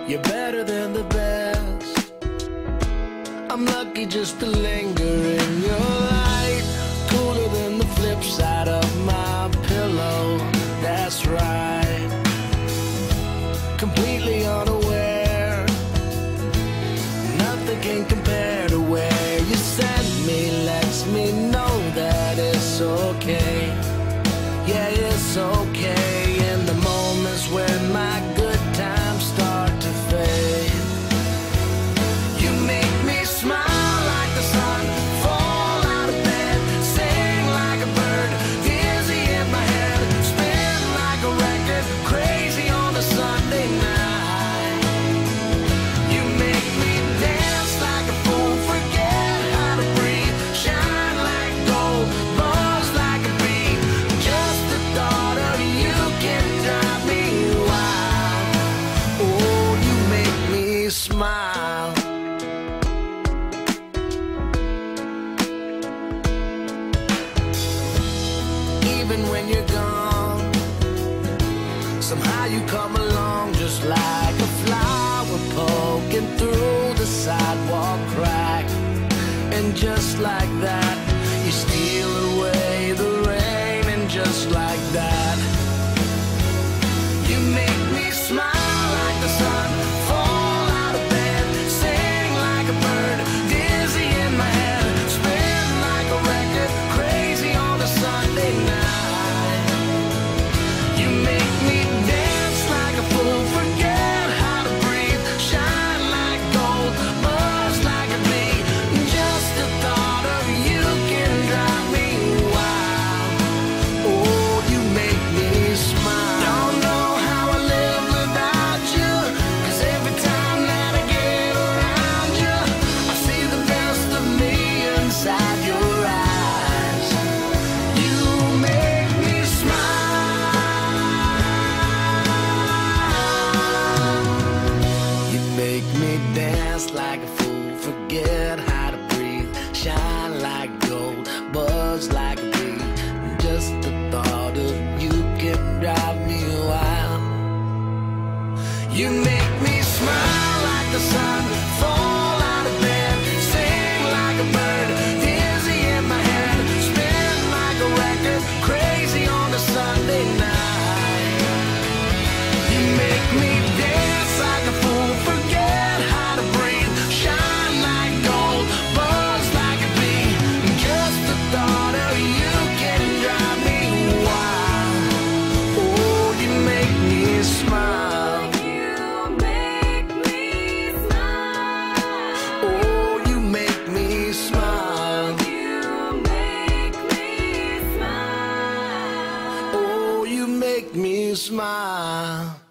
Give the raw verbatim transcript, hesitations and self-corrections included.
You're better than the best. I'm lucky just to linger in your light. Cooler than the flip side of my pillow. That's right. Completely unaware. Nothing can compare to where you send me. Lets me know that it's okay. Yeah, it's okay. In the moments when my good times start to fade, you make me smile like the sun, fall out of bed, sing like a bird, dizzy in my head, spin like a record, crazy on a Sunday night. You make me dance like a fool, forget how to breathe, shine like gold, buzz like a bee. Just the thought of you can drive me wild. Oh, you make me smile. Even when you're gone, somehow you come along just like a flower poking through the sidewalk crack. And just like that, you steal away the rain. And just like that, you make me smile like the sun, fall out of bed, sing like a bird, dizzy in my head, spin like a record, crazy on a Sunday night. You make me dance like a fool, forget how to breathe, shine like gold, buzz like a bee. Just the thought of you can drive me wild. Oh, you make me smile. Don't know how I live without you, 'cause every time that I get around you, I see the best of me inside your eyes. You make me smile. You make me dance like a fool, forget how to breathe, shine like gold, buzz like a bee. Just the thought of you can drive me wild. You make me smile like the sun, fall out of bed, sing like a bird, dizzy in my head, spin like a record, crazy on a Sunday night. You make me dance like a fool, forget how to breathe, shine like gold, buzz like a bee. Just the thought of you can drive me wild. Oh, you make me smile. You make me smile. Oh, you make me smile. You make me smile. Oh, you make me smile.